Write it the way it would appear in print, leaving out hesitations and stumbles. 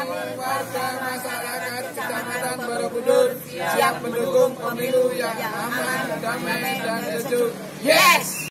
warga masyarakat Kecamatan Borobudur siap mendukung pemilu yang aman, damai, dan sejuk. Yes!